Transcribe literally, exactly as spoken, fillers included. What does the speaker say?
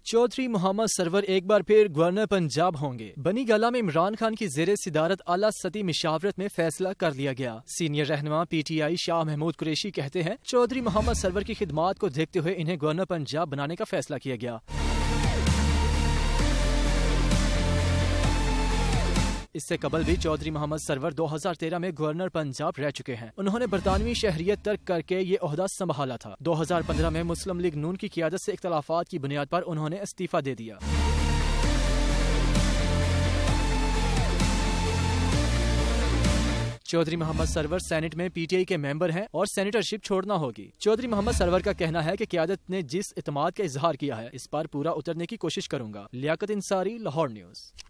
Chaudhary Mohammad server एक बार फिर governor Punjab होंगे। बनी गला में इमरान खान की ज़ेरे सिदारत आला सती मिशावरत में फैसला कर लिया गया। सीनियर रहनुमा P T I Shah Mahmood Qureshi कहते हैं, चौधरी मोहम्मद सरवर की खिदमात को देखते हुए इन्हें गवर्नर पंजाब बनाने का फैसला किया गया। इससे कबल भी चौधरी मोहम्मद सरवर दो हज़ार तेरह में गवर्नर पंजाब रह चुके हैं। उन्होंने बरतानवी शहरियत तर्क करके ये ओहदा संभाला था। दो हज़ार पंद्रह में मुस्लिम लीग नून की क़ियादत से इख्तलाफात की बुनियाद पर उन्होंने इस्तीफा दे दिया। चौधरी मोहम्मद सरवर सेनेट में पी टी आई के मेंबर हैं और सेनेटरशिप छोड़ना होगी। चौधरी मोहम्मद सरवर का कहना है कि क़ियादत ने जिस इत्मीनान का इजहार किया है, इस पर पूरा उतरने की कोशिश करूंगा। लियाकत इंसारी, लाहौर न्यूज़।